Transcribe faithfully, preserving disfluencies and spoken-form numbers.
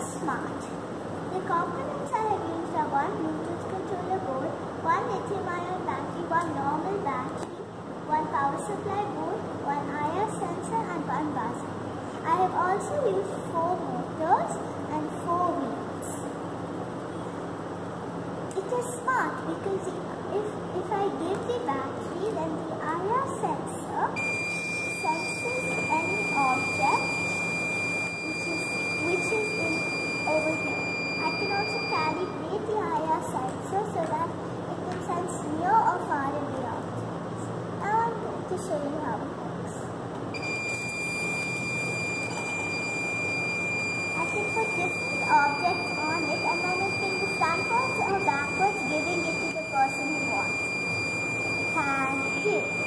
smart. The components I have used are one Bluetooth controller board, one lithium-ion battery, one normal battery, one power supply board, one I R sensor and one buzzer. I have also used four motors and four wheels. It is smart because if, if I give the battery, then the I R sensor senses any object which is, which is in, over here. I can also calibrate the I R sensor so that it can sense near or far away objects. Now I'm going to show you how it works. I can put different objects on it and then it can go frontwards or backwards, giving it to the person who wants it. Thank you.